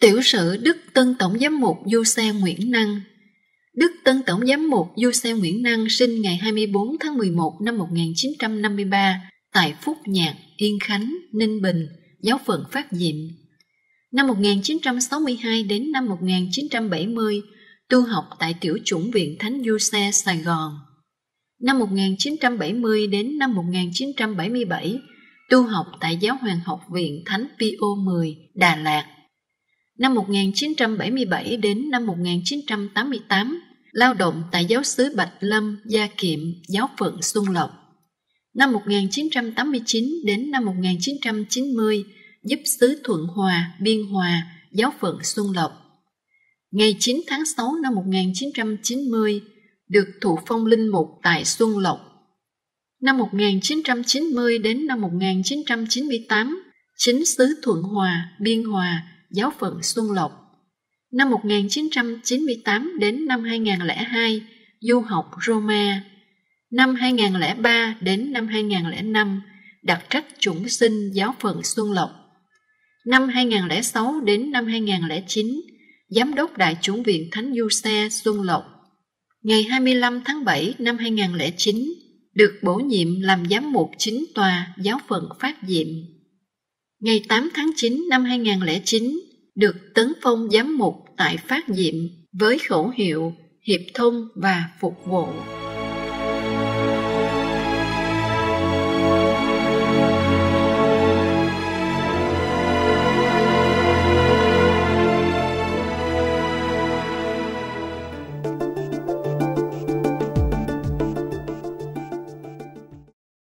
Tiểu sử Đức Tân Tổng Giám mục Du Xe Nguyễn Năng. Đức Tân Tổng Giám mục Du Xe Nguyễn Năng sinh ngày 24 tháng 11 năm 1953 tại Phúc Nhạc, Yên Khánh, Ninh Bình, giáo phận Phát Diệm. Năm 1962 đến năm 1970, tu học tại Tiểu chủng viện Thánh Du Xe, Sài Gòn. Năm 1970 đến năm 1977, tu học tại Giáo hoàng học viện Thánh Pio 10, Đà Lạt. Năm 1977 đến năm 1988, lao động tại giáo xứ Bạch Lâm, Gia Kiệm, giáo phận Xuân Lộc. Năm 1989 đến năm 1990, giúp xứ Thuận Hòa, Biên Hòa, giáo phận Xuân Lộc. Ngày 9 tháng 6 năm 1990, được thụ phong linh mục tại Xuân Lộc. Năm 1990 đến năm 1998, chính xứ Thuận Hòa, Biên Hòa, giáo phận Xuân Lộc. Năm 1998 đến năm 2002, du học Roma. Năm 2003 đến năm 2005, đặc trách chủng sinh giáo phận Xuân Lộc. Năm 2006 đến năm 2009, giám đốc đại chủng viện Thánh Du Xe Xuân Lộc. Ngày 25 tháng 7 năm 2009, được bổ nhiệm làm giám mục chính tòa giáo phận Phát Diệm. Ngày 8 tháng 9 năm 2009, được tấn phong giám mục tại Phát Diệm với khẩu hiệu hiệp thông và phục vụ.